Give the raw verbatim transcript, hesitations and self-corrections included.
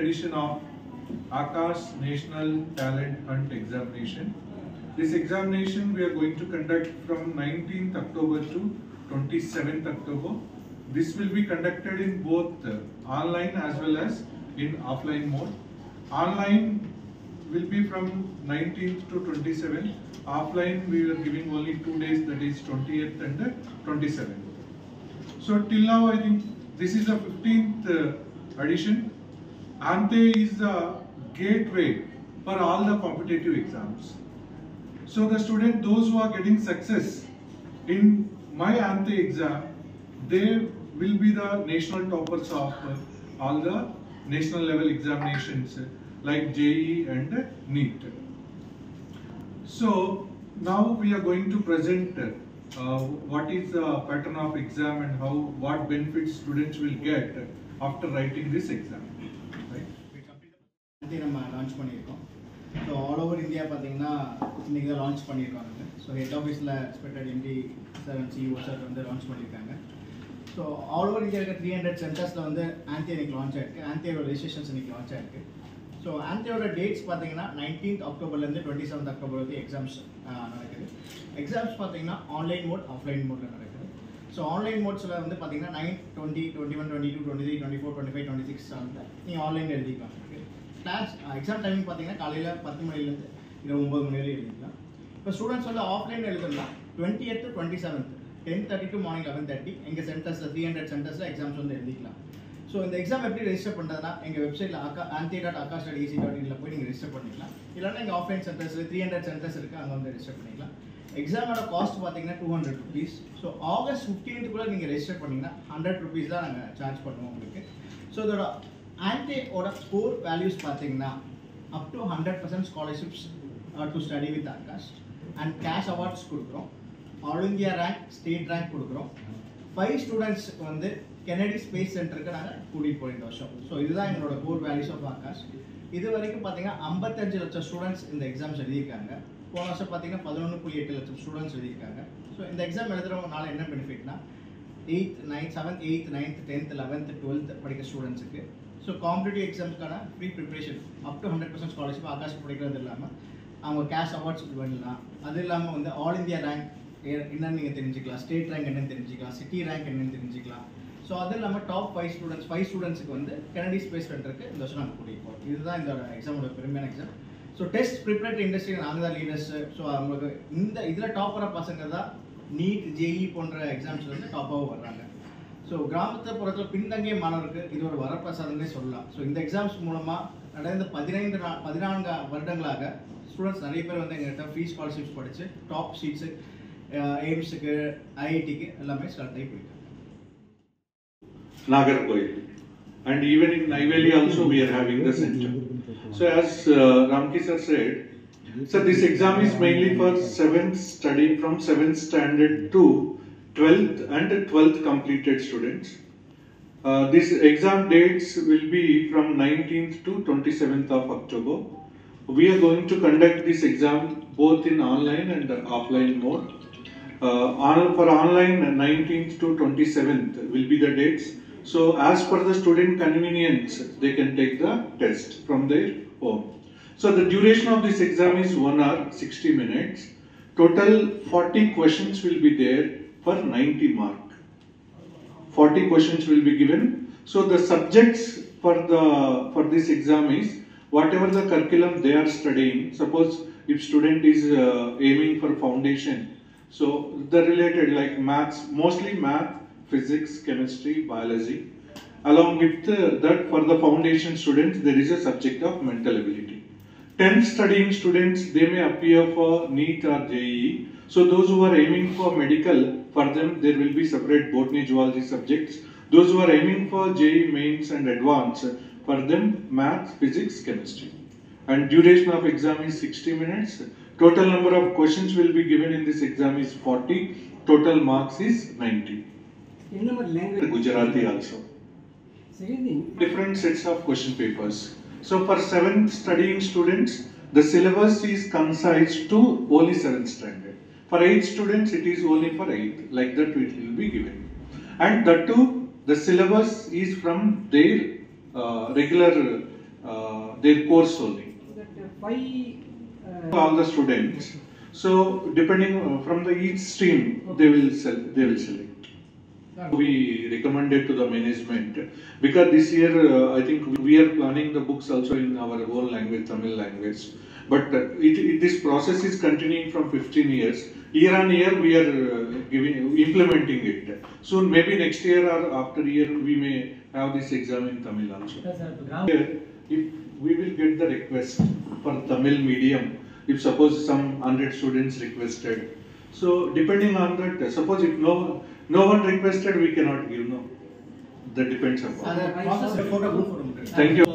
edition of Aakash National Talent Hunt Examination. This examination we are going to conduct from nineteenth October to twenty-seventh October. This will be conducted in both uh, online as well as in offline mode. Online will be from nineteenth to twenty-seventh. Offline we are giving only two days, that is twentieth and twenty-seventh. So till now I think this is the fifteenth uh, edition. ANTE is the gateway for all the competitive exams. So the student, those who are getting success in my ANTE exam, they will be the national toppers of uh, all the national level examinations uh, like J E E and uh, NEET. So now we are going to present uh, what is the pattern of exam and how what benefits students will get after writing this exam. Right? We launch பண்ணிருக்கோம். So all over India பாத்தீங்கன்னா இன்னைக்கு launch பண்ணிருக்காங்க. So head officeல expected M D sir and C E O sir வந்து launch பண்ணிருக்காங்க. So all over India இருக்க three hundred centersல வந்து ANTE இன்னைக்கு launch ஆயிருக்கு. ANTE ஓட registrations இன்னைக்கு launch ஆயிருக்கு. So ANTE ஓட dates பாத்தீங்கன்னா nineteenth Octoberல இருந்து twenty-seventh October வரைக்கும் exams நடக்குது. Exams பாத்தீங்கன்னா online mode, offline modeல நடக்குது. So online modeஸ்ல வந்து பாத்தீங்கன்னா nine, twenty, twenty-one, twenty-two, twenty-three, twenty-four, twenty-five, twenty-six வந்து நீங்க ஆன்லைன்ல எழுதிக்கலாம். கிளாஸ் எக்ஸாம் டைமிங் பார்த்தீங்கன்னா காலையில் பத்து மணிலேருந்து இருபது ஒம்பது மணி வரையும் எழுதிக்கலாம். இப்போ ஸ்டூடெண்ட்ஸ் வந்து ஆஃப்லைன் எழுதணும்னா twentieth twenty seventh ten thirty to morning eleven thirty எங்கள் சென்டர்ஸில் த்ரீ ஹண்ட்ரட் சென்டர்ஸில் எக்ஸாம்ஸ் வந்து எழுதிக்கலாம். ஸோ இந்த எக்ஸாம் எப்படி ரெஜிஸ்டர் பண்ணுறதுனா எங்கள் வெப்சைட்டில் ஆக்கா ஆன்டி dot Aakash dot AC dot இனில் போய் நீங்கள் ரெஜிஸ்டர் பண்ணிக்கலாம். இல்லைன்னா எங்கள் ஆஃப்லைன் சென்டர்ஸில் த்ரீ ஹண்ட்ரட் சென்டர்ஸ் இருக்குது, அங்கே வந்து ரெஜிஸ்டர் பண்ணிக்கலாம். எக்ஸாமோட காஸ்ட் பார்த்தீங்கன்னா two hundred rupees. So August ஃபிஃப்டீன்த்துக்குள்ளே நீங்கள் ரெஜிஸ்டர் பண்ணிங்கன்னா ஹண்ட்ரட் ருபீஸ் தான் நாங்கள் சார்ஜ் பண்ணுவோம் உங்களுக்கு. ஸோ இதோட ANTE ஓட ஸ்கோர் வேல்யூஸ் பார்த்தீங்கன்னா up to one hundred percent scholarships uh, to study with Aakash and cash awards கொடுக்குறோம். All India rank, state rank கொடுக்குறோம். five students வந்து Kennedy Space Centerக்கு நாங்கள் கூட்டிகிட்டு போய் இந்த வருஷம். ஸோ இதுதான் எங்களோட கோர் வேல்யூஸ் ஆஃப் ஆகாஷ். இது வரைக்கும் பார்த்தீங்கன்னா ஐம்பத்தஞ்சு லட்சம் ஸ்டூடெண்ட்ஸ் இந்த எக்ஸாம்ஸ் எழுதியிருக்காங்க. போன வருஷம் பார்த்தீங்கன்னா பதினொன்று புள்ளி எட்டு லட்சம் ஸ்டூடெண்ட்ஸ் எழுதியிருக்காங்க. ஸோ இந்த எக்ஸாம் எழுதுறவங்கனால என்ன பெனிஃபிட்னா eighth ninth seventh eighth ninth tenth eleventh twelfth படிக்கிற ஸ்டூடெண்ட்ஸுக்கு ஸோ காம்படிட்டிவ் எக்ஸாம்ஸ்க்கான free preparation up to hundred percent scholarship Aakash படிக்கிறது இல்லாமல் அவங்க கேஷ் அவார்ட்ஸ் பண்ணலாம். அது இல்லாமல் வந்து ஆல் இந்தியா ரேங்க் என்னன்னு நீங்கள் தெரிஞ்சுக்கலாம், ஸ்டேட் ரேங்க் என்னன்னு தெரிஞ்சுக்கலாம், சிட்டி ரேங்க் என்னன்னு தெரிஞ்சுக்கலாம். ஸோ அது இல்லாமல் டாப் ஃபைவ் ஸ்டூடெண்ட்ஸ் ஃபைவ் ஸ்டூடெண்ட்ஸுக்கு வந்து கெனடி ஸ்பேஸ் சென்டருக்கு இந்த வருஷம் நாங்கள் கூட்டிகிட்டு போகிறோம். இதுதான் இந்த எக்ஸாமோட பெருமையான exam. So test preparatory industry நாங்கள் தான் லீடர்ஸ். ஸோ அவங்களுக்கு இந்த இதில் டாப்பராக பசங்க தான் நீட் ஜேஇ போன்ற எக்ஸாம்ஸ் வந்து டாப்பாகவும் வர்றாங்க. ஸோ கிராமத்து புறத்தில் பின்தங்கிய மாணவருக்கு இது ஒரு வரப்பிரசாதம்னே சொல்லலாம். ஸோ இந்த எக்ஸாம்ஸ் மூலமாக நடந்த பதினைந்து நா பதினான்கு வருடங்களாக ஸ்டூடெண்ட்ஸ் நிறைய பேர் வந்து எங்கள்கிட்ட ஃப்ரீ ஸ்காலர்ஷிப்ஸ் படித்து டாப் சீட்ஸு எய்ம்ஸுக்கு ஐஐடிக்கு எல்லாமே ஸ்டார்ட் ஆகி போயிட்டு Nagarkoil. And even in Neyveli also we are having the center. So as uh, Ramki sir said, so this exam is mainly for seventh studying from seventh standard to twelfth and twelfth completed students. Uh, these exam dates will be from nineteenth to twenty-seventh of October. We are going to conduct this exam both in online and offline mode. Uh, for online, nineteenth to twenty-seventh will be the dates. So as per the student convenience, they can take the test from their home. So the duration of this exam is one hour, sixty minutes. Total forty questions will be there for ninety mark. forty questions will be given. So the subjects for the for this exam is whatever the curriculum they are studying. Suppose if student is uh, aiming for foundation, so the related like maths, mostly math, physics, chemistry, biology. Along with uh, that, for the foundation students, there is a subject of mental ability. ten studying students, they may appear for NEET or J E E. So those who are aiming for medical, for them there will be separate botany, zoology subjects. Those who are aiming for J E E mains and advanced, for them math, physics, chemistry. And duration of exam is sixty minutes. Total number of questions will be given in this exam is forty. Total marks is ninety. Gujarati also. Different sets of question papers. So for seventh studying students, the syllabus is concise to only seventh standard. For eighth students, it is only for eighth. Like that it will be given. And that too, the syllabus is from their uh, regular uh, their course only. That uh, five. Uh, All the students. So depending uh, from the each stream, they will sell. They will select. We recommended to the management because this year uh, I think we are planning the books also in our own language, Tamil language. But uh, it, it, this process is continuing from fifteen years. Year on year we are uh, giving implementing it. Soon maybe next year or after year we may have this exam in Tamil also. Here, if we will get the request for Tamil medium, if suppose some hundred students requested. So depending on that, suppose if no no one requested, we cannot give. No, that depends upon. அந்த process photo group. Thank you.